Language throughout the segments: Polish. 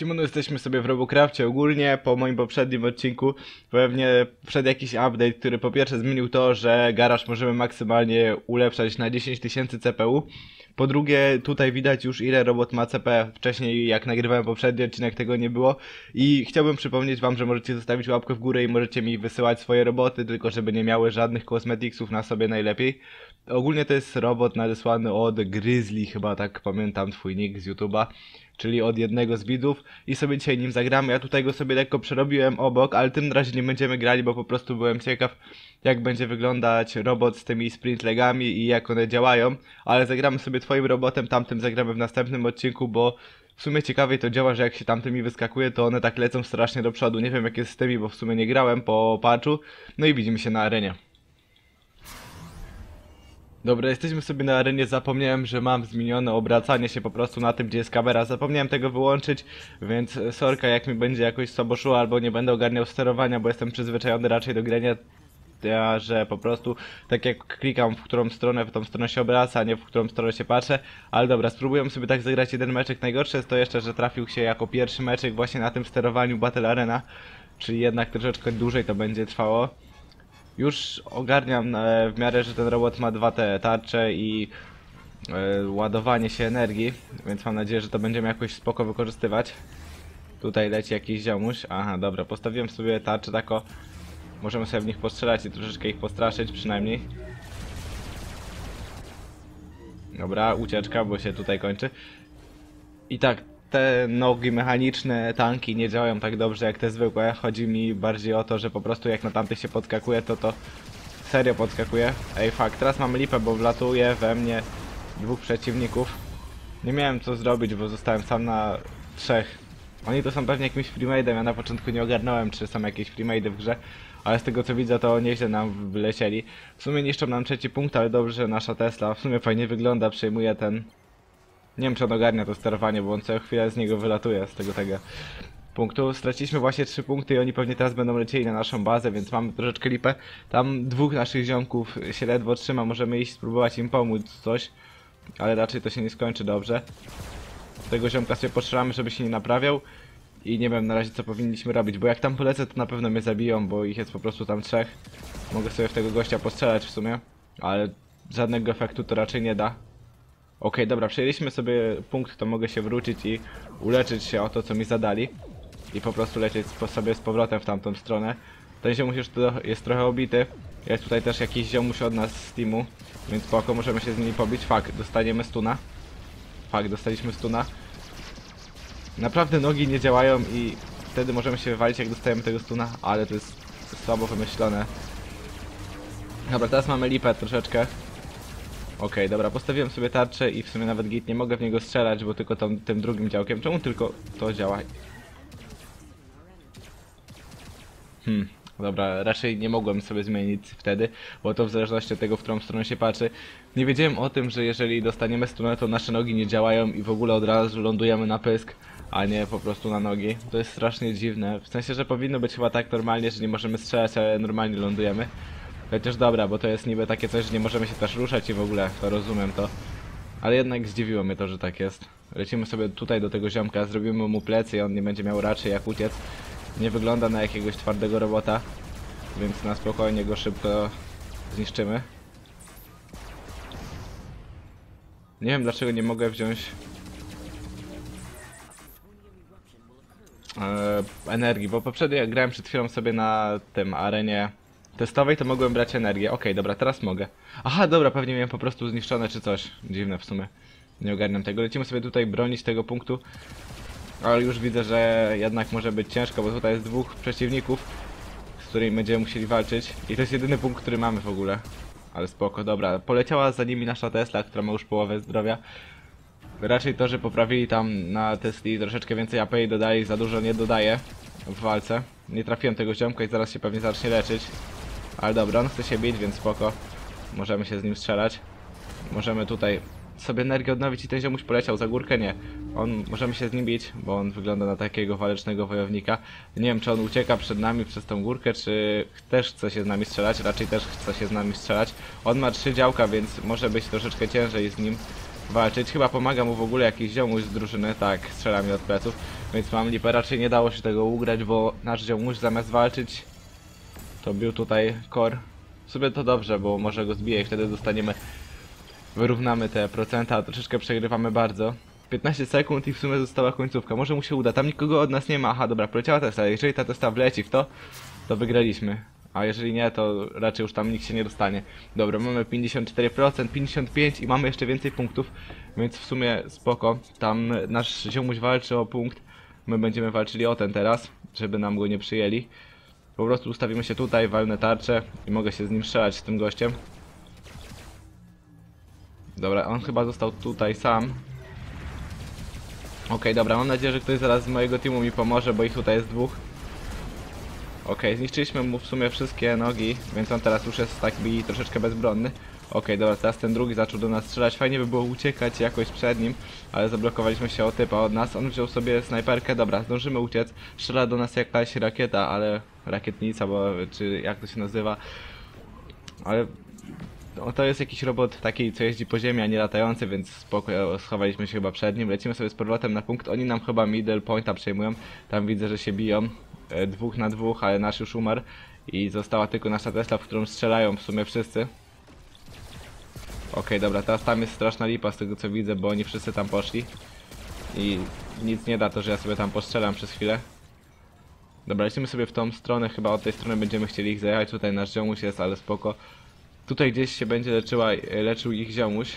Siemano, jesteśmy sobie w Robocrafcie. Ogólnie po moim poprzednim odcinku pewnie wszedł jakiś update, który po pierwsze zmienił to, że garaż możemy maksymalnie ulepszać na 10 000 CPU. Po drugie, tutaj widać już ile robot ma CP. Wcześniej jak nagrywałem poprzedni odcinek, tego nie było. I chciałbym przypomnieć wam, że możecie zostawić łapkę w górę i możecie mi wysyłać swoje roboty, tylko żeby nie miały żadnych cosmeticsów na sobie najlepiej. Ogólnie to jest robot nadesłany od Grizzly, chyba tak pamiętam twój nick z YouTube'a, czyli od jednego z widzów, i sobie dzisiaj nim zagramy. Ja tutaj go sobie lekko przerobiłem obok, ale tym razie nie będziemy grali, bo po prostu byłem ciekaw, jak będzie wyglądać robot z tymi sprint legami i jak one działają. Ale zagramy sobie twoim robotem, tamtym zagramy w następnym odcinku, bo w sumie ciekawiej to działa, że jak się tamtymi wyskakuje, to one tak lecą strasznie do przodu. Nie wiem jak jest z tymi, bo w sumie nie grałem po patchu. No i widzimy się na arenie. Dobra, jesteśmy sobie na arenie. Zapomniałem, że mam zmienione obracanie się po prostu na tym, gdzie jest kamera. Zapomniałem tego wyłączyć, więc sorka jak mi będzie jakoś słabo szło albo nie będę ogarniał sterowania, bo jestem przyzwyczajony raczej do grania, że po prostu tak jak klikam w którą stronę, w tą stronę się obraca, a nie w którą stronę się patrzę. Ale dobra, spróbujemy sobie tak zagrać jeden meczek. Najgorsze jest to jeszcze, że trafił się jako pierwszy meczek właśnie na tym sterowaniu Battle Arena, czyli jednak troszeczkę dłużej to będzie trwało. Już ogarniam w miarę, że ten robot ma dwa te tarcze i ładowanie się energii, więc mam nadzieję, że to będziemy jakoś spoko wykorzystywać. Tutaj leci jakiś ziomuś. Aha, dobra, postawiłem sobie tarczę tako. Możemy sobie w nich postrzelać i troszeczkę ich postraszyć przynajmniej. Dobra, ucieczka, bo się tutaj kończy. I tak, te nogi mechaniczne, tanki nie działają tak dobrze jak te zwykłe. Chodzi mi bardziej o to, że po prostu jak na tamtych się podskakuje, to serio podskakuje. Ej, fuck, teraz mam lipę, bo wlatuje we mnie dwóch przeciwników. Nie miałem co zrobić, bo zostałem sam na trzech. Oni to są pewnie jakimś freemade'em, ja na początku nie ogarnąłem, czy są jakieś freemade'y w grze. Ale z tego co widzę, to nieźle nam wylecieli. W sumie niszczą nam trzeci punkt, ale dobrze, że nasza Tesla w sumie fajnie wygląda, przejmuje ten... Nie wiem, czy on ogarnia to sterowanie, bo on co chwilę z niego wylatuje, z tego punktu. Straciliśmy właśnie 3 punkty i oni pewnie teraz będą lecieli na naszą bazę, więc mamy troszeczkę lipę. Tam dwóch naszych ziomków się ledwo trzyma, możemy iść spróbować im pomóc coś, ale raczej to się nie skończy dobrze. Tego ziomka sobie postrzelamy, żeby się nie naprawiał i nie wiem na razie co powinniśmy robić, bo jak tam polecę, to na pewno mnie zabiją, bo ich jest po prostu tam trzech. Mogę sobie w tego gościa postrzelać w sumie, ale żadnego efektu to raczej nie da. Okej, dobra, przejęliśmy sobie punkt, to mogę się wrócić i uleczyć się o to, co mi zadali. I po prostu lecieć sobie z powrotem w tamtą stronę. Ten ziomuś już jest trochę obity. Jest tutaj też jakiś ziomuś od nas z teamu, więc spoko, możemy się z nimi pobić. Fuck, dostaniemy stuna. Fuck, dostaliśmy stuna. Naprawdę nogi nie działają i wtedy możemy się wywalić, jak dostajemy tego stuna, ale to jest słabo wymyślone. Dobra, teraz mamy lipę troszeczkę. Okej, dobra, postawiłem sobie tarczę i w sumie nawet git, nie mogę w niego strzelać, bo tylko tym drugim działkiem. Czemu tylko to działa? Dobra, raczej nie mogłem sobie zmienić wtedy, bo to w zależności od tego, w którą stronę się patrzy. Nie wiedziałem o tym, że jeżeli dostaniemy stronę, to nasze nogi nie działają i w ogóle od razu lądujemy na pysk, a nie po prostu na nogi. To jest strasznie dziwne, w sensie, że powinno być chyba tak normalnie, że nie możemy strzelać, ale normalnie lądujemy. Chociaż dobra, bo to jest niby takie coś, że nie możemy się też ruszać i w ogóle, to rozumiem to. Ale jednak zdziwiło mnie to, że tak jest. Lecimy sobie tutaj do tego ziomka, zrobimy mu plecy i on nie będzie miał raczej jak uciec. Nie wygląda na jakiegoś twardego robota, więc na spokojnie go szybko zniszczymy. Nie wiem dlaczego nie mogę wziąć energii, bo poprzednio jak grałem przed chwilą sobie na tym arenie testowej, to mogłem brać energię. Okej, dobra, teraz mogę. Aha, dobra, pewnie miałem po prostu zniszczone czy coś. Dziwne w sumie. Nie ogarniam tego. Lecimy sobie tutaj bronić tego punktu. Ale już widzę, że jednak może być ciężko, bo tutaj jest dwóch przeciwników, z którymi będziemy musieli walczyć. I to jest jedyny punkt, który mamy w ogóle. Ale spoko, dobra. Poleciała za nimi nasza Tesla, która ma już połowę zdrowia. Raczej to, że poprawili tam na Tesli troszeczkę więcej AP i dodali, za dużo nie dodaje w walce. Nie trafiłem tego ziomka i zaraz się pewnie zacznie leczyć. Ale dobra, on chce się bić, więc spoko. Możemy się z nim strzelać. Możemy tutaj sobie energię odnowić i ten ziomuś poleciał za górkę, nie. Możemy się z nim bić, bo on wygląda na takiego walecznego wojownika. Nie wiem, czy on ucieka przed nami przez tą górkę, czy też chce się z nami strzelać. Raczej też chce się z nami strzelać. On ma 3 działka, więc może być troszeczkę ciężej z nim. walczyć. Chyba pomaga mu w ogóle jakiś ziomuś z drużyny, tak, strzela mi od pleców. Więc mam lipę, raczej nie dało się tego ugrać, bo nasz ziomuś zamiast walczyć, to bił tutaj core. W sumie to dobrze, bo może go zbije i wtedy dostaniemy, wyrównamy te procenta, a troszeczkę przegrywamy bardzo. 15 sekund i w sumie została końcówka, może mu się uda, tam nikogo od nas nie ma, aha dobra, poleciała Tesla, jeżeli ta Tesla wleci w to, to wygraliśmy. A jeżeli nie, to raczej już tam nikt się nie dostanie. Dobra, mamy 54%, 55% i mamy jeszcze więcej punktów, więc w sumie spoko. Tam nasz ziomuś walczy o punkt, my będziemy walczyli o ten teraz, żeby nam go nie przyjęli. Po prostu ustawimy się tutaj, walnę tarczę i mogę się z nim strzelać, z tym gościem. Dobra, on chyba został tutaj sam. Okej, dobra, mam nadzieję, że ktoś zaraz z mojego teamu mi pomoże, bo ich tutaj jest dwóch. Okej, zniszczyliśmy mu w sumie wszystkie nogi, więc on teraz już jest taki troszeczkę bezbronny. Okej, dobra, teraz ten drugi zaczął do nas strzelać. Fajnie by było uciekać jakoś przed nim, ale zablokowaliśmy się o typa od nas. On wziął sobie snajperkę, dobra, zdążymy uciec. Strzela do nas jakaś rakieta, ale rakietnica, bo czy jak to się nazywa. Ale no, to jest jakiś robot taki, co jeździ po ziemi, a nie latający, więc spoko, schowaliśmy się chyba przed nim. Lecimy sobie z powrotem na punkt. Oni nam chyba middle pointa przejmują. Tam widzę, że się biją. 2 na 2, ale nasz już umarł. I została tylko nasza Tesla, w którą strzelają w sumie wszyscy. Okej, dobra, teraz tam jest straszna lipa z tego co widzę, bo oni wszyscy tam poszli. I nic nie da to, że ja sobie tam postrzelam przez chwilę. Dobra, lecimy sobie w tą stronę, chyba od tej strony będziemy chcieli ich zajechać. Tutaj nasz ziomuś jest, ale spoko. Tutaj gdzieś się będzie leczył ich ziomuś.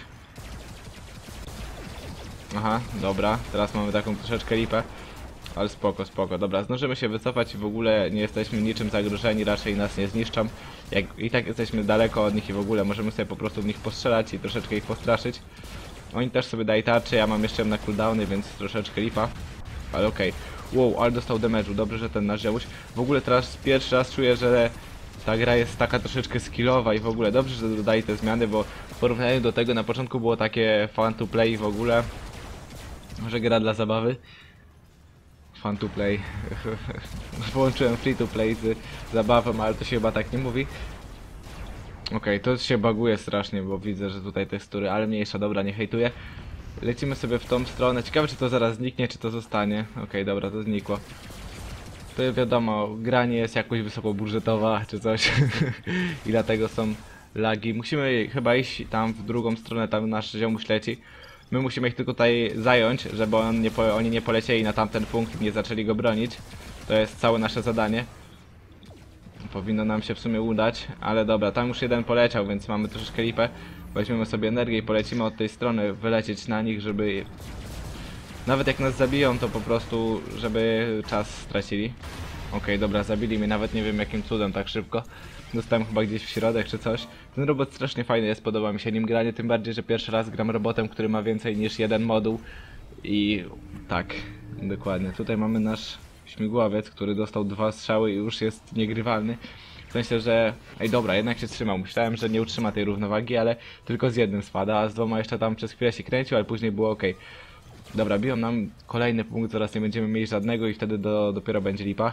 Aha, dobra, teraz mamy taką troszeczkę lipę. Ale spoko, spoko, dobra, zdążymy się wycofać i w ogóle nie jesteśmy niczym zagrożeni, raczej nas nie zniszczą. I tak jesteśmy daleko od nich i w ogóle możemy sobie po prostu w nich postrzelać i troszeczkę ich postraszyć. Oni też sobie dają tarczę, ja mam jeszcze na cooldowny, więc troszeczkę lipa. Ale okej. Wow, ale dostał damage'u, dobrze, że ten nasz ziomuś. W ogóle teraz pierwszy raz czuję, że ta gra jest taka troszeczkę skillowa i w ogóle dobrze, że dodaje te zmiany, bo w porównaniu do tego na początku było takie fun to play w ogóle. Może gra dla zabawy. Fun to play. Włączyłem free to play z zabawą, ale to się chyba tak nie mówi. Okej, to się baguje strasznie, bo widzę, że tutaj tekstury, ale mniejsza, dobra, nie hejtuję. Lecimy sobie w tą stronę. Ciekawe, czy to zaraz zniknie, czy to zostanie. Okej, dobra, to znikło. To wiadomo, gra nie jest jakoś wysokobudżetowa, czy coś. I dlatego są lagi. Musimy chyba iść tam w drugą stronę, tam nasz ziomuś leci. My musimy ich tylko tutaj zająć, żeby oni nie polecieli na tamten punkt i nie zaczęli go bronić. To jest całe nasze zadanie. Powinno nam się w sumie udać, ale dobra, tam już jeden poleciał, więc mamy troszeczkę lipę. Weźmiemy sobie energię i polecimy od tej strony, wylecieć na nich, żeby... Nawet jak nas zabiją, to po prostu, żeby czas stracili. Okej, dobra, zabili mnie, nawet nie wiem jakim cudem tak szybko. Dostałem chyba gdzieś w środek czy coś. Ten robot strasznie fajny jest, podoba mi się nim granie, tym bardziej, że pierwszy raz gram robotem, który ma więcej niż jeden moduł. I tak, dokładnie. Tutaj mamy nasz śmigłowiec, który dostał 2 strzały i już jest niegrywalny. W sensie, że... Ej dobra, jednak się trzymał. Myślałem, że nie utrzyma tej równowagi, ale tylko z jednym spada, a z 2 jeszcze tam przez chwilę się kręcił, ale później było ok. Dobra, biją nam kolejny punkt, zaraz nie będziemy mieli żadnego i wtedy dopiero będzie lipa.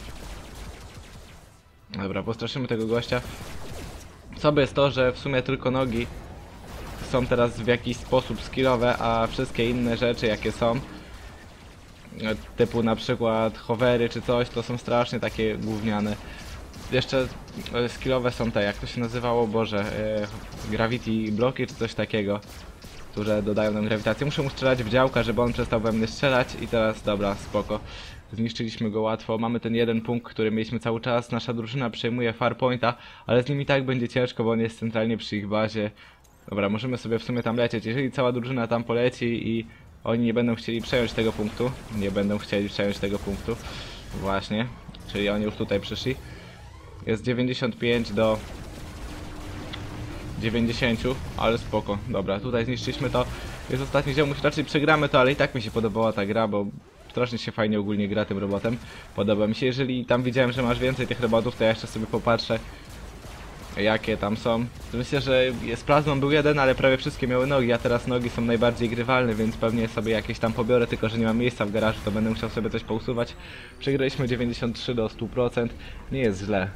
Dobra, postraszymy tego gościa. Co by jest to, że w sumie tylko nogi są teraz w jakiś sposób skillowe, a wszystkie inne rzeczy jakie są, typu na przykład hovery czy coś, to są strasznie takie gówniane. Jeszcze skillowe są te, jak to się nazywało, Boże, gravity bloki czy coś takiego, które dodają nam grawitację. Muszę mu strzelać w działka, żeby on przestał we mnie strzelać i teraz, dobra, spoko. Zniszczyliśmy go łatwo, mamy ten jeden punkt, który mieliśmy cały czas, nasza drużyna przejmuje farpointa, ale z nim i tak będzie ciężko, bo on jest centralnie przy ich bazie. Dobra, możemy sobie w sumie tam lecieć, jeżeli cała drużyna tam poleci i oni nie będą chcieli przejąć tego punktu, właśnie, czyli oni już tutaj przyszli. Jest 95 do 90, ale spoko. Dobra, tutaj zniszczyliśmy to. Jest ostatni ziomuś, raczej przegramy to, ale i tak mi się podobała ta gra, bo strasznie się fajnie ogólnie gra tym robotem. Podoba mi się, jeżeli tam widziałem, że masz więcej tych robotów, to ja jeszcze sobie popatrzę, jakie tam są. Myślę, że z plazmą był jeden, ale prawie wszystkie miały nogi, a teraz nogi są najbardziej grywalne, więc pewnie sobie jakieś tam pobiorę, tylko że nie mam miejsca w garażu, to będę musiał sobie coś pousuwać. Przegraliśmy 93 do 100%, nie jest źle.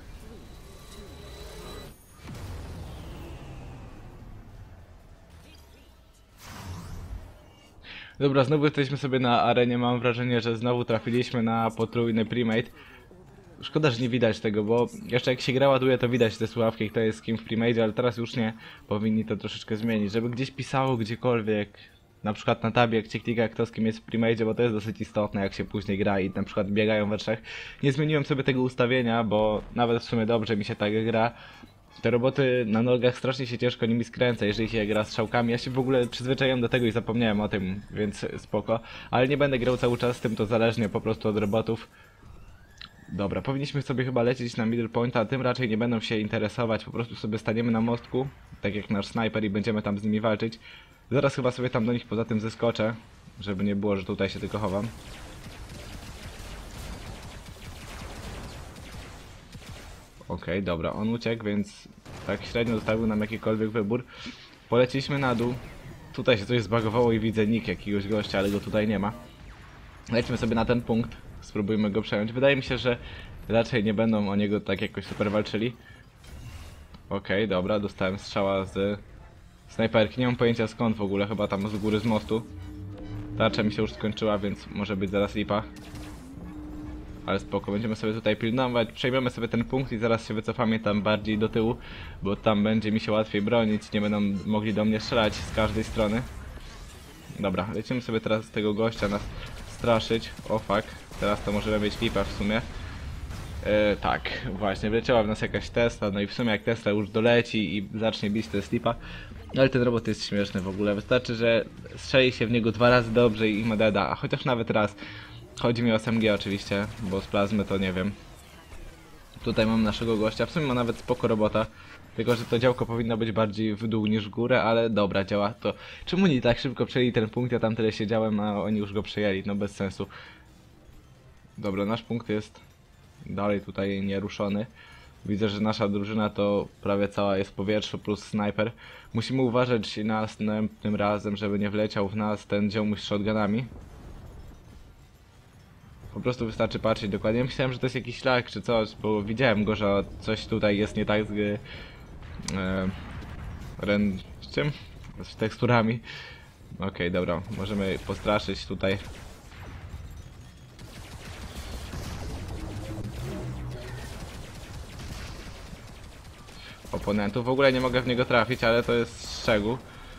Dobra, znowu jesteśmy sobie na arenie, mam wrażenie, że znowu trafiliśmy na potrójny primate. Szkoda, że nie widać tego, bo jeszcze jak się gra ładuje, to widać te słuchawki, kto jest z kim w primate, ale teraz już nie. Powinni to troszeczkę zmienić, żeby gdzieś pisało gdziekolwiek, na przykład na tabie, jak się klika, kto z kim jest w primate, bo to jest dosyć istotne, jak się później gra i na przykład biegają we trzech. Nie zmieniłem sobie tego ustawienia, bo nawet w sumie dobrze mi się tak gra. Te roboty na nogach strasznie się ciężko nimi skręca, jeżeli się gra strzałkami. Ja się w ogóle przyzwyczaiłem do tego i zapomniałem o tym, więc spoko. Ale nie będę grał cały czas z tym, to zależnie po prostu od robotów. Dobra, powinniśmy sobie chyba lecieć na middle pointa, a tym raczej nie będą się interesować. Po prostu sobie staniemy na mostku, tak jak nasz snajper, i będziemy tam z nimi walczyć. Zaraz chyba sobie tam do nich poza tym zeskoczę, żeby nie było, że tutaj się tylko chowam. Okej, dobra, on uciekł, więc tak średnio zostawił nam jakikolwiek wybór. Poleciliśmy na dół. Tutaj się coś zbagowało i widzę nick jakiegoś gościa, ale go tutaj nie ma. Lećmy sobie na ten punkt, spróbujmy go przejąć. Wydaje mi się, że raczej nie będą o niego tak jakoś super walczyli. Okej, dobra, dostałem strzała z snajperki. Nie mam pojęcia skąd w ogóle, chyba tam z góry z mostu. Tarcza mi się już skończyła, więc może być zaraz lipa. Ale spoko, będziemy sobie tutaj pilnować, przejmiemy sobie ten punkt i zaraz się wycofamy tam bardziej do tyłu, bo tam będzie mi się łatwiej bronić, nie będą mogli do mnie strzelać z każdej strony. Dobra, lecimy sobie teraz z tego gościa nas straszyć. O fuck, teraz to możemy mieć lipa w sumie. Tak, właśnie, wleciała w nas jakaś Tesla, no i w sumie jak Tesla już doleci i zacznie bić, to jest lipa. Ale ten robot jest śmieszny w ogóle, wystarczy, że strzeli się w niego 2 razy dobrze i ma deda, a chociaż nawet raz. Chodzi mi o SMG oczywiście, bo z plazmy to nie wiem. Tutaj mam naszego gościa, w sumie ma nawet spoko robota. Tylko, że to działko powinno być bardziej w dół niż w górę, ale dobra, działa to. Czemu nie tak szybko przejęli ten punkt? Ja tam tyle siedziałem, a oni już go przejęli, no bez sensu. Dobra, nasz punkt jest dalej tutaj nieruszony. Widzę, że nasza drużyna to prawie cała jest w powietrzu plus snajper. Musimy uważać następnym razem, żeby nie wleciał w nas ten ziomuś z shotgunami. Po prostu wystarczy patrzeć dokładnie. Myślałem, że to jest jakiś lag czy coś, bo widziałem go, że coś tutaj jest nie tak z z czym? Z teksturami. Okej, dobra, możemy postraszyć tutaj. Oponentów. W ogóle nie mogę w niego trafić, ale to jest szczegół.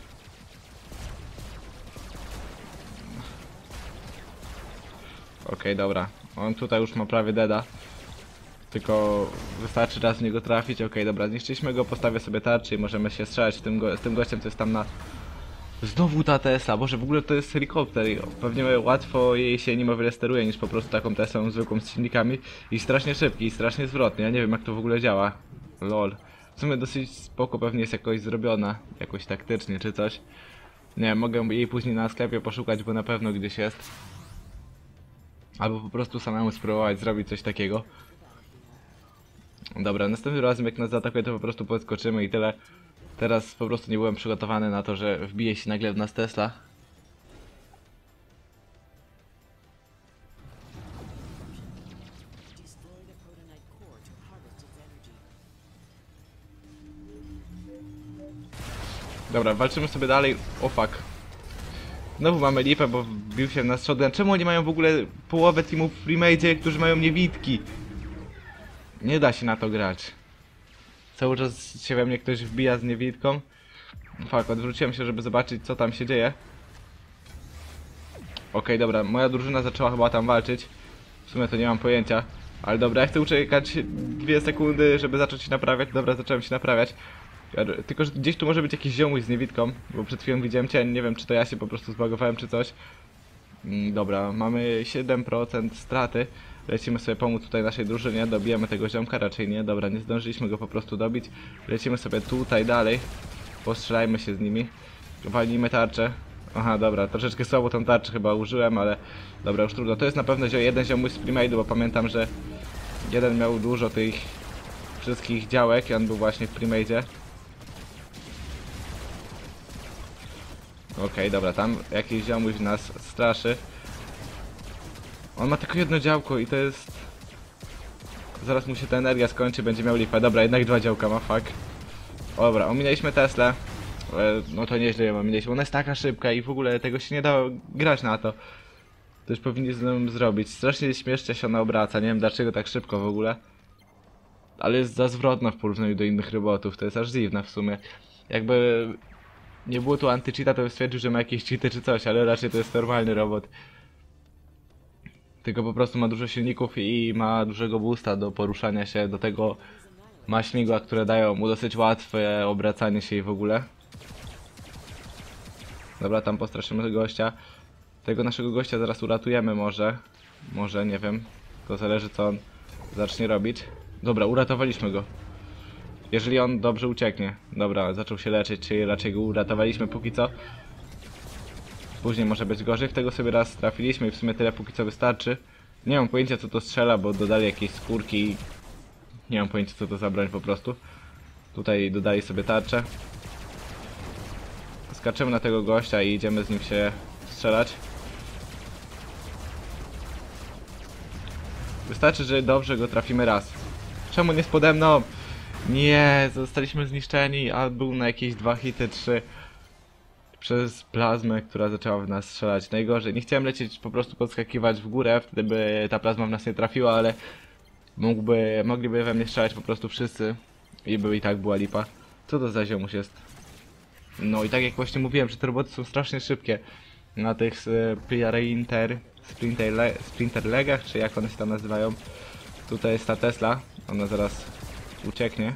Okej, dobra. On tutaj już ma prawie deada. Tylko wystarczy raz w niego trafić. Okej, dobra, zniszczyliśmy go, postawię sobie tarczy i możemy się strzelać z tym gościem, co jest tam na... Znowu ta Tesla, boże, w ogóle to jest helikopter i pewnie łatwo jej się nim o wiele steruje niż po prostu taką Teslą zwykłą z silnikami. I strasznie szybki, i strasznie zwrotny, ja nie wiem jak to w ogóle działa. Lol. W sumie dosyć spoko pewnie jest jakoś zrobiona, jakoś taktycznie czy coś. Nie wiem, mogę jej później na sklepie poszukać, bo na pewno gdzieś jest. Albo po prostu samemu spróbować zrobić coś takiego. Dobra, następnym razem jak nas zaatakuje, to po prostu podskoczymy i tyle. Teraz po prostu nie byłem przygotowany na to, że wbije się nagle w nas Tesla. Dobra, walczymy sobie dalej. O fuck. Znowu mamy lipę, bo wbił się w nas shotgun. Czemu oni mają w ogóle połowę teamów w premade, którzy mają niewidki? Nie da się na to grać. Cały czas się we mnie ktoś wbija z niewidką. Fuck, odwróciłem się, żeby zobaczyć co tam się dzieje. Okej, dobra, moja drużyna zaczęła chyba tam walczyć. W sumie to nie mam pojęcia. Ale dobra, ja chcę uczekać 2 sekundy, żeby zacząć się naprawiać. Dobra, zacząłem się naprawiać. Tylko, że gdzieś tu może być jakiś ziomuś z niewidką, bo przed chwilą widziałem cię, nie wiem czy to ja się po prostu zbagowałem czy coś. Dobra, mamy 7% straty. Lecimy sobie pomóc tutaj naszej drużynie, dobijamy tego ziomka, raczej nie, dobra, nie zdążyliśmy go po prostu dobić. Lecimy sobie tutaj dalej, postrzelajmy się z nimi, walnijmy tarczę. Aha, dobra, troszeczkę słabo tą tarczę chyba użyłem, ale dobra, już trudno. To jest na pewno jeden ziomuś z premade'u, bo pamiętam, że jeden miał dużo tych wszystkich działek i on był właśnie w premade'zie. Okej, dobra, tam jakiś ziomuś nas straszy. On ma tylko jedno działko i to jest... Zaraz mu się ta energia skończy, będzie miał lipę. Dobra, jednak 2 działka ma, fuck. Dobra, ominęliśmy Teslę. No to nieźle ją mieliśmy. Ona jest taka szybka i w ogóle tego się nie da grać na to. To już powinienem zrobić. Strasznie śmiesznie się ona obraca. Nie wiem dlaczego tak szybko w ogóle. Ale jest za zwrotna w porównaniu do innych robotów. To jest aż dziwne w sumie. Jakby nie było tu anty-cheata, to bym stwierdził, że ma jakieś cheaty czy coś, ale raczej to jest normalny robot. Tylko po prostu ma dużo silników i ma dużego boosta do poruszania się. Do tego ma śmigła, które dają mu dosyć łatwe obracanie się i w ogóle. Dobra, tam postraszymy gościa. Tego naszego gościa zaraz uratujemy może. Może, nie wiem. To zależy co on zacznie robić. Dobra, uratowaliśmy go. Jeżeli on dobrze ucieknie. Dobra, zaczął się leczyć, czyli raczej go uratowaliśmy póki co. Później może być gorzej. W tego sobie raz trafiliśmy i w sumie tyle póki co wystarczy. Nie mam pojęcia co to strzela, bo dodali jakieś skórki. Nie mam pojęcia co to za broń po prostu. Tutaj dodali sobie tarczę. Skaczemy na tego gościa i idziemy z nim się strzelać. Wystarczy, że dobrze go trafimy raz. Czemu nie spode mną? Nie, zostaliśmy zniszczeni, a był na jakieś 2 hity, 3 przez plazmę, która zaczęła w nas strzelać. Najgorzej, nie chciałem lecieć, po prostu podskakiwać w górę, wtedy by ta plazma w nas nie trafiła, ale mogliby we mnie strzelać po prostu wszyscy i by i tak była lipa. Co to za ziomuś jest? No i tak jak właśnie mówiłem, że te roboty są strasznie szybkie. Na tych Sprinter legach, czy jak one się tam nazywają. Tutaj jest ta Tesla, ona zaraz ucieknie.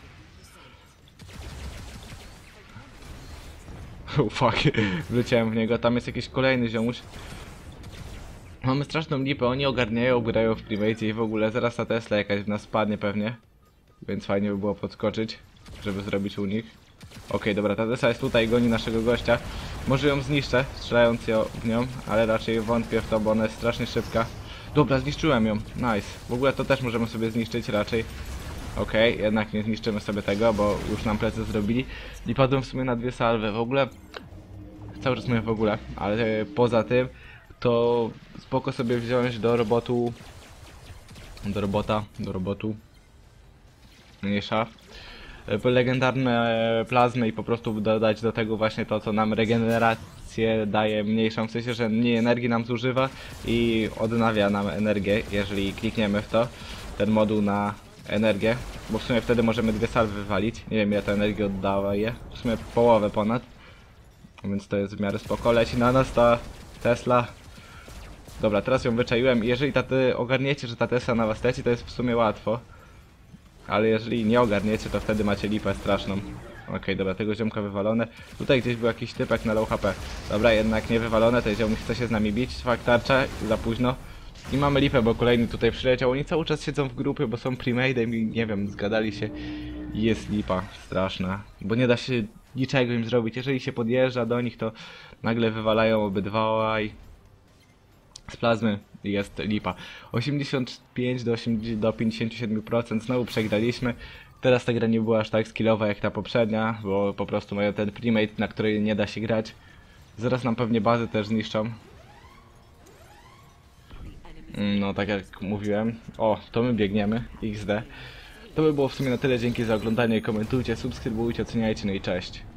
Fuck, wleciałem w niego, tam jest jakiś kolejny ziomuś. Mamy straszną lipę, oni ogarniają, grają w private i w ogóle zaraz ta Tesla jakaś w nas spadnie pewnie. Więc fajnie by było podskoczyć, żeby zrobić unik. Okej, dobra, ta Tesla jest tutaj, goni naszego gościa. Może ją zniszczę, strzelając w nią, ale raczej wątpię w to, bo ona jest strasznie szybka. Dobra, zniszczyłem ją, nice. W ogóle to też możemy sobie zniszczyć raczej. Okej, jednak nie zniszczymy sobie tego, bo już nam plecy zrobili. I padłem w sumie na 2 salwy. W ogóle, cały czas mówię w ogóle, ale poza tym, to spoko sobie wziąć do robotu, mniejsza, legendarne plazmy i po prostu dodać do tego właśnie to, co nam regenerację daje mniejszą, w sensie, że mniej energii nam zużywa i odnawia nam energię, jeżeli klikniemy w to, ten moduł na energię, bo w sumie wtedy możemy 2 salwy wywalić, nie wiem ile ta energia oddaje, w sumie połowę ponad, więc to jest w miarę spoko. Leci na nas ta Tesla. Dobra, teraz ją wyczaiłem i jeżeli ogarniecie, że ta Tesla na was leci, to jest w sumie łatwo. Ale jeżeli nie ogarniecie, to wtedy macie lipę straszną. Okej, dobra, tego ziomka wywalone. Tutaj gdzieś był jakiś typek na low HP. Dobra, jednak nie wywalone, ten ziomek chce się z nami bić. Fakt, tarcza, za późno. I mamy lipę, bo kolejny tutaj przyleciał. Oni cały czas siedzą w grupie, bo są premade'em i nie wiem, zgadali się. I jest lipa straszna. Bo nie da się niczego im zrobić. Jeżeli się podjeżdża do nich, to nagle wywalają obydwa i z plazmy jest lipa. 85 do 57%, znowu przegraliśmy. Teraz ta gra nie była aż tak skillowa jak ta poprzednia, bo po prostu mają ten premade, na której nie da się grać. Zaraz nam pewnie bazy też zniszczą. No tak jak mówiłem. O, to my biegniemy, XD. To by było w sumie na tyle, dzięki za oglądanie, komentujcie, subskrybujcie, oceniajcie, no i cześć.